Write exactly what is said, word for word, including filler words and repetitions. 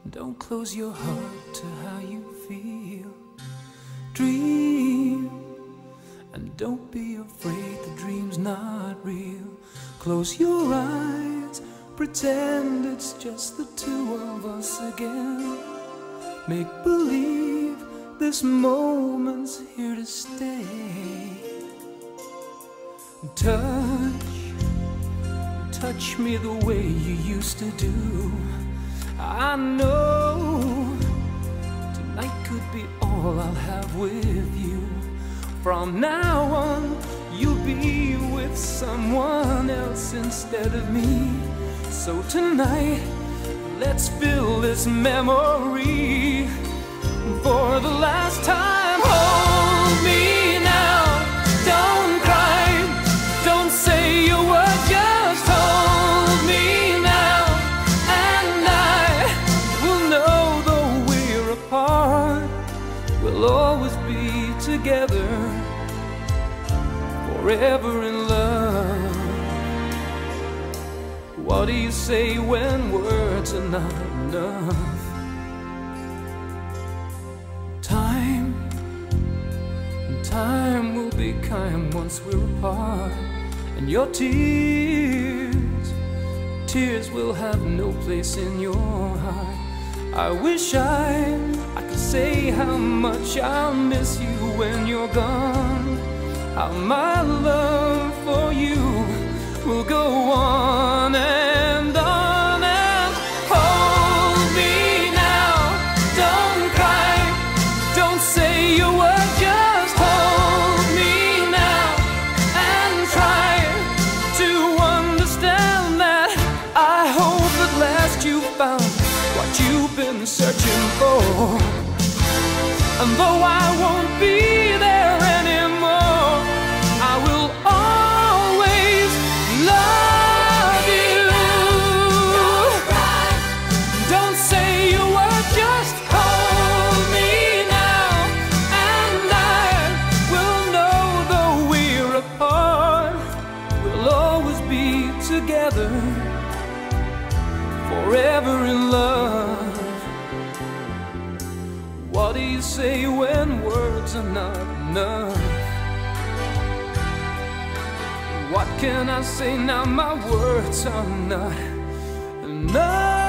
Don't close your heart to how you feel. Dream, and don't be afraid the dream's not real. Close your eyes, pretend it's just the two of us again. Make believe this moment's here to stay. Touch, touch me the way you used to do. I know tonight could be all I'll have with you. From now on, you'll be with someone else instead of me. So tonight, let's fill this memory for the last time. Hold me now, don't cry, don't say a word, just hold me now. And I will know though we're apart, we'll always be together, forever in love. What do you say when words are not enough? Time, time will be kind once we're apart. And your tears, tears will have no place in your heart. I wish I, I could say how much I'll miss you when you're gone. How my love for you will go on and on. And hold me now, don't cry, don't say a word, just hold me now. And try to understand that I hope at last you found what you've been searching for. And though I won't be there anymore, I will always love you. Don't cry, don't say a word, just hold me now. And I will know though we're apart, we'll always be together, forever in love. What do you say when words are not enough? What can I say now? My words are not enough.